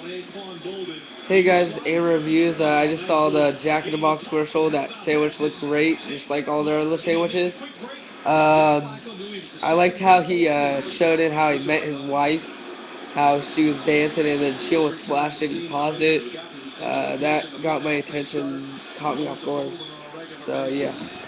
Hey guys, A Reviews. I just saw the Jack in the Box commercial. That sandwich looked great, just like all their other sandwiches. I liked how he showed it, how he met his wife, how she was dancing and then she was flashing and paused it. That got my attention, caught me off guard. So yeah.